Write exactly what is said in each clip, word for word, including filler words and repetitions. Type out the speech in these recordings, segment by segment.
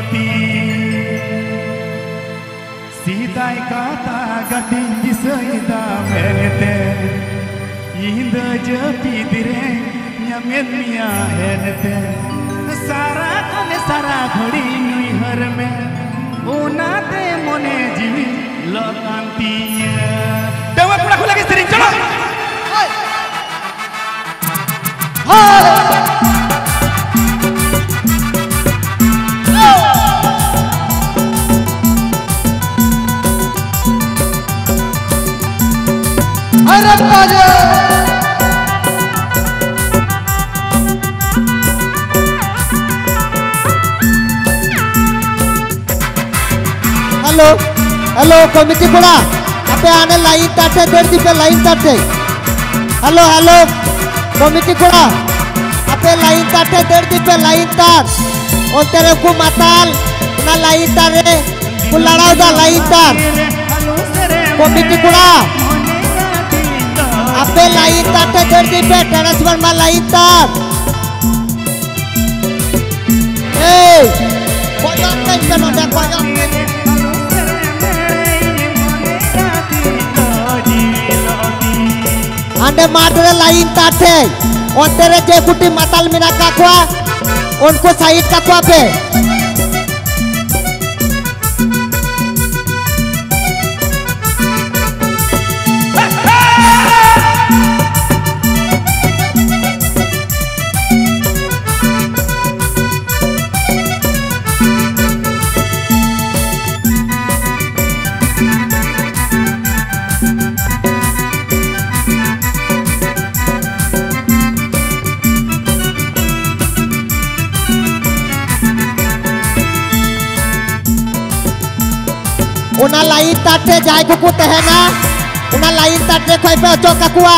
loti sidai kata gating disaida menete inda japi dire nyamen mia henete sara kone sara ghadi nui har mein unate mone jiwi lokantinya dewa pula aku lagi sering colok hello hello committee कोड़ा आपे आने line ताटे देर दी पे line ताटे hello hello committee कोड़ा आपे line ताटे देर दी पे लाइन तार और तेरे को माताल ना लाइन तारे को लड़ाओ दा लाइन तार कमिटी कोड़ा आपे लाइन ताटे देर दी पे ट्रांसफर मा लाइन तार ए कोयम नहीं करो दे कोयम अंडे मार्डर लाइन ताटे और तेरे जे कुटी माताल मिना काकुआ उनको साइड काकुआ पे उना लाइन ताटे जाए को कुते है ना उना लाइन ताटे कोई पे चौक काकुआ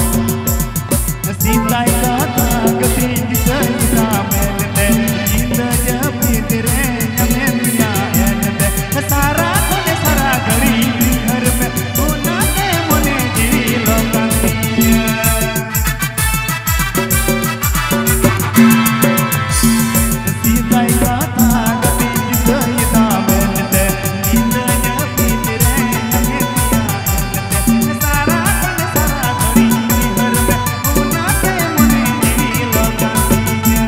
सीताई कथा कथी दिसैदा मेलते इंदा जपी तेरे नमें मिया हेलते सारा कोने सारा घड़ी घर में उनाते मोने जीवी लोकांतिया सीताई कथा कथी दिसैदा मेलते इंदा जपी तेरे नमें मिया हेलते सारा कोने सारा घड़ी घर में उनाते मोने जीवी लोकांतिया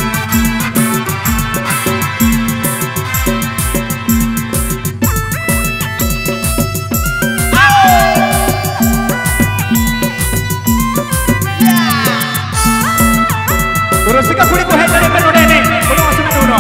Terus kita kulit ko head dari udah ini, belum masuk dulu.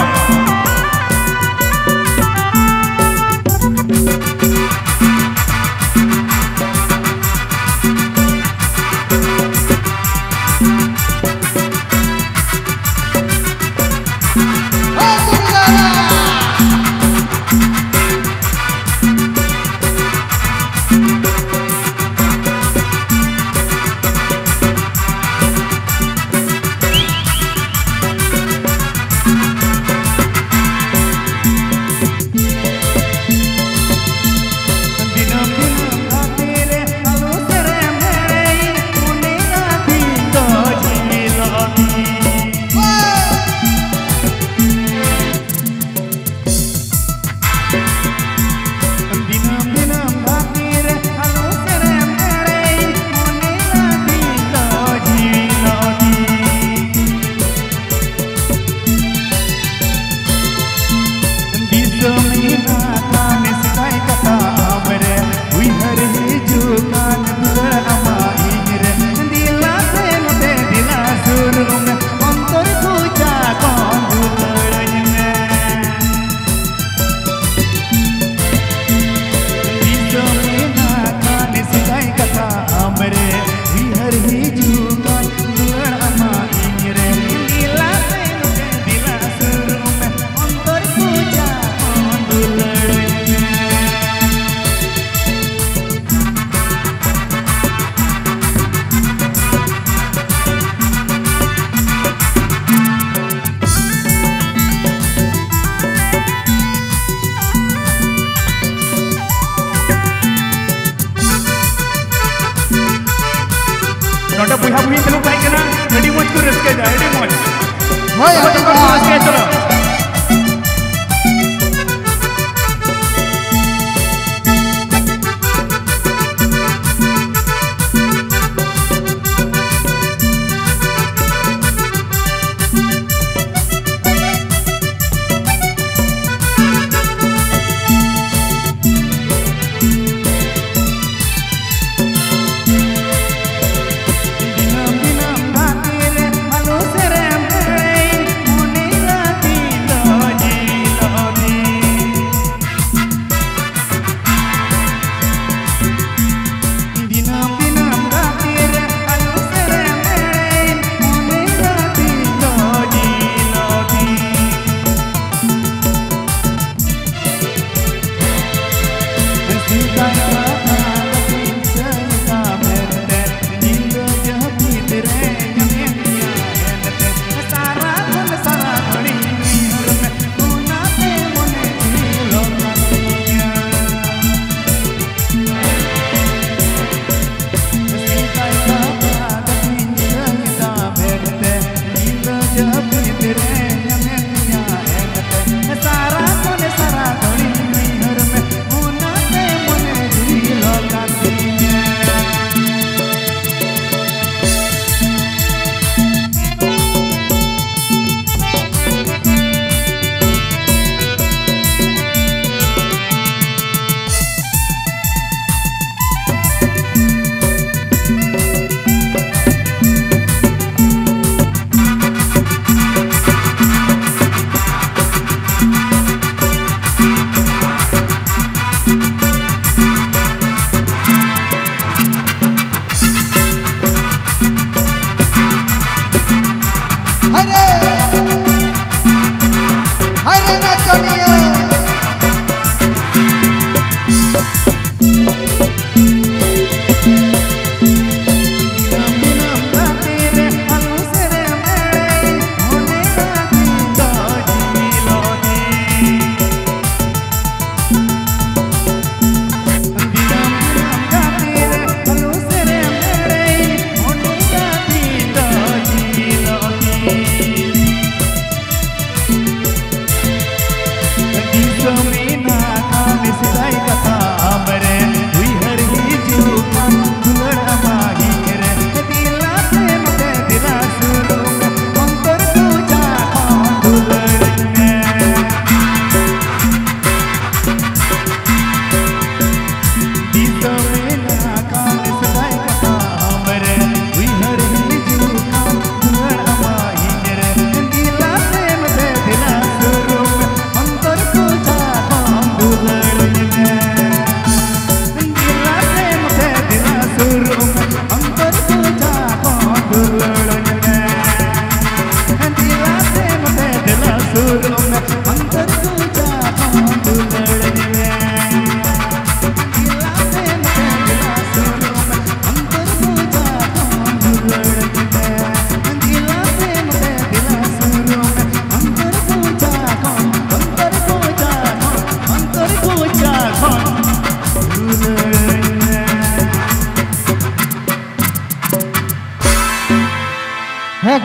Nada punya punya terlalu baik kena. Jadi mau ikut rezeki dah, jadi mau. Hai, hai, hai. Chalo.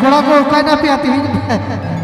को कहना पिया तीन